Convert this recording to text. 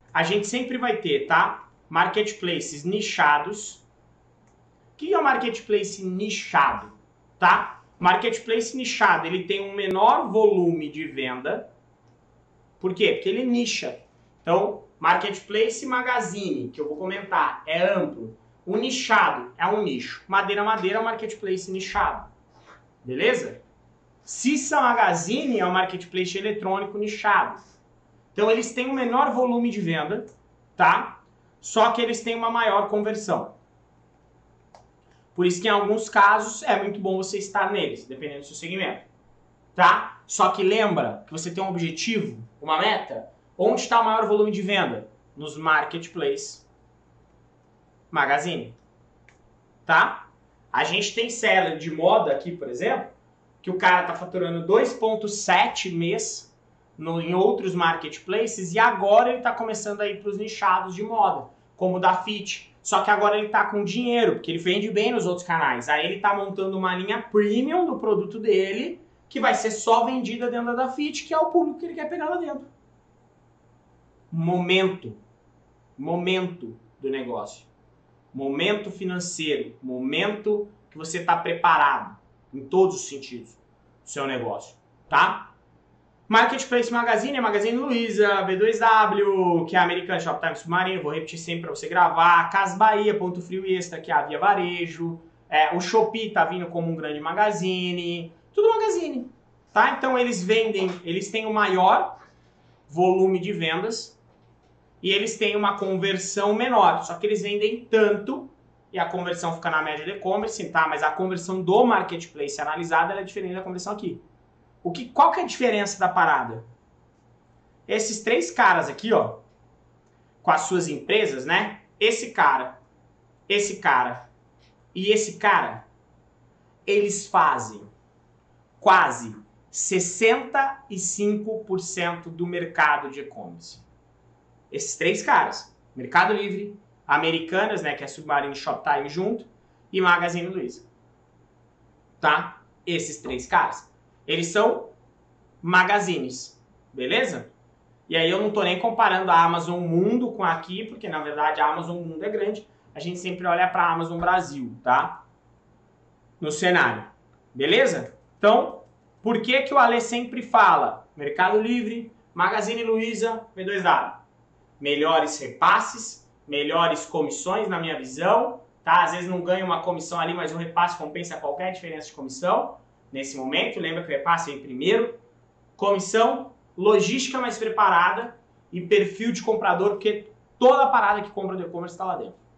a gente sempre vai ter, tá? Marketplaces nichados. O que é um marketplace nichado, tá? Marketplace nichado, ele tem um menor volume de venda. Por quê? Porque ele nicha. Então, Marketplace Magazine, que eu vou comentar, é amplo. O nichado é um nicho. Madeira é um marketplace nichado. Beleza? Cissa Magazine é um marketplace eletrônico nichado. Então, eles têm um menor volume de venda, tá? Só que eles têm uma maior conversão. Por isso que em alguns casos é muito bom você estar neles, dependendo do seu segmento. Tá? Só que lembra que você tem um objetivo, uma meta. Onde está o maior volume de venda? Nos Marketplace Magazine. Tá? A gente tem seller de moda aqui, por exemplo, que o cara está faturando 2,7 mês em outros marketplaces e agora ele está começando a ir para os nichados de moda, como o da Fit. Só que agora ele está com dinheiro, porque ele vende bem nos outros canais. Aí ele está montando uma linha premium do produto dele, que vai ser só vendida dentro da Fit, que é o público que ele quer pegar lá dentro. Momento do negócio. Momento financeiro. Momento que você está preparado, em todos os sentidos, do seu negócio. Tá? Marketplace Magazine é Magazine Luiza, B2W, que é a American Shoptime Submarino, vou repetir sempre para você gravar. Cas Bahia, Ponto Frio Extra, que é a Via Varejo. O Shopee tá vindo como um grande magazine. Tudo magazine, tá? Então eles vendem, eles têm o maior volume de vendas e eles têm uma conversão menor. Só que eles vendem tanto e a conversão fica na média do e-commerce, tá? Mas a conversão do marketplace analisada ela é diferente da conversão aqui. Qual que é a diferença da parada? Esses três caras aqui, ó, com as suas empresas, né? Esse cara e esse cara, eles fazem quase 65% do mercado de e-commerce. Esses três caras, Mercado Livre, Americanas, né, que é Submarino e Shoptime junto, e Magazine Luiza. Tá? Esses três caras. Eles são magazines, beleza? E aí eu não tô nem comparando a Amazon Mundo com aqui, porque na verdade a Amazon Mundo é grande. A gente sempre olha para a Amazon Brasil, tá? No cenário, beleza? Então, por que que o Ale sempre fala Mercado Livre, Magazine Luiza, B2W? Melhores repasses, melhores comissões na minha visão, tá? Às vezes não ganha uma comissão ali, mas o repasse compensa qualquer diferença de comissão. Nesse momento, lembra que o repasse é em primeiro. Comissão, logística mais preparada e perfil de comprador, porque toda a parada que compra do e-commerce está lá dentro.